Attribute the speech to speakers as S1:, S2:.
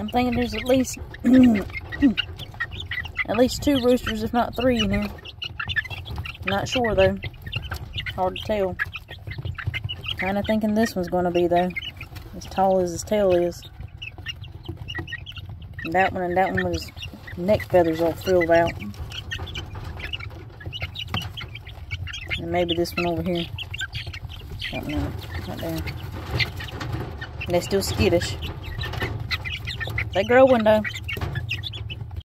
S1: I'm thinking there's at least at least 2 roosters, if not 3 in here. Not sure though. Hard to tell. Kind of thinking this one's going to be though. As tall as his tail is. And that one with his neck feathers all frilled out. And maybe this one over here. Don't know. Not there. And they're still skittish. They're growing though.